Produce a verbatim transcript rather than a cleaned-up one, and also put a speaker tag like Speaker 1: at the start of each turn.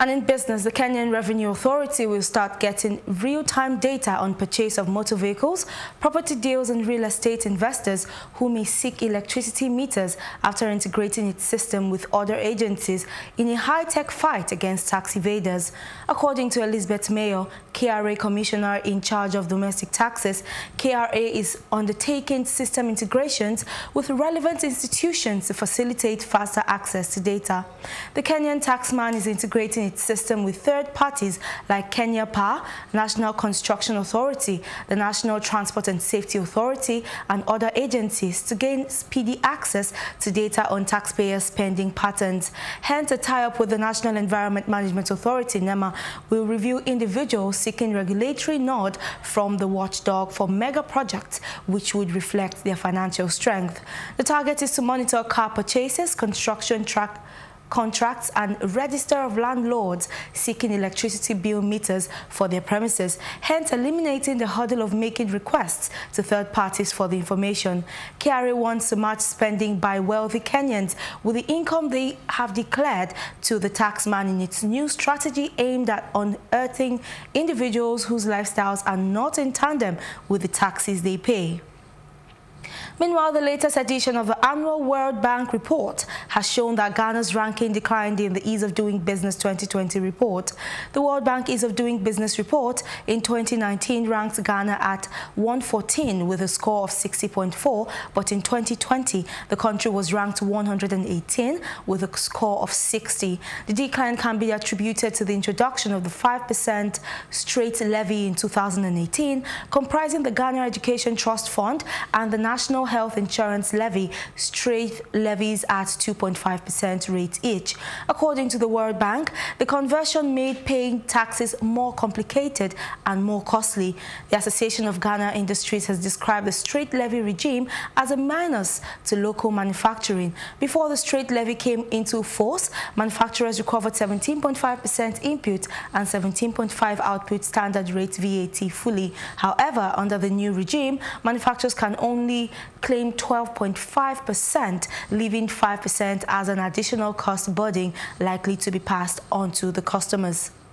Speaker 1: And in business, the Kenyan Revenue Authority will start getting real-time data on purchase of motor vehicles, property deals and real estate investors who may seek electricity meters after integrating its system with other agencies in a high-tech fight against tax evaders. According to Elizabeth Mayo, K R A Commissioner in charge of domestic taxes, K R A is undertaking system integrations with relevant institutions to facilitate faster access to data. The Kenyan taxman is integrating its system with third parties like Kenya Power, National Construction Authority, the National Transport and Safety Authority, and other agencies to gain speedy access to data on taxpayer spending patterns. Hence, a tie-up with the National Environment Management Authority, NEMA, will review individuals seeking regulatory nod from the watchdog for mega projects which would reflect their financial strength. The target is to monitor car purchases, construction track contracts and register of landlords seeking electricity bill meters for their premises, hence eliminating the hurdle of making requests to third parties for the information. K R A wants to match spending by wealthy Kenyans with the income they have declared to the taxman in its new strategy aimed at unearthing individuals whose lifestyles are not in tandem with the taxes they pay. Meanwhile, the latest edition of the annual World Bank report has shown that Ghana's ranking declined in the Ease of Doing Business twenty twenty report. The World Bank Ease of Doing Business report in twenty nineteen ranked Ghana at one fourteen with a score of sixty point four, but in twenty twenty, the country was ranked one hundred eighteen with a score of sixty. The decline can be attributed to the introduction of the five percent straight levy in two thousand eighteen, comprising the Ghana Education Trust Fund and the National Health Insurance Levy, straight levies at two point five percent rate each. According to the World Bank, the conversion made paying taxes more complicated and more costly. The Association of Ghana Industries has described the straight levy regime as a menace to local manufacturing. Before the straight levy came into force, manufacturers recovered seventeen point five percent input and seventeen point five percent output standard rate V A T fully. However, under the new regime, manufacturers can only claim twelve point five percent, leaving five percent as an additional cost burden likely to be passed on to the customers.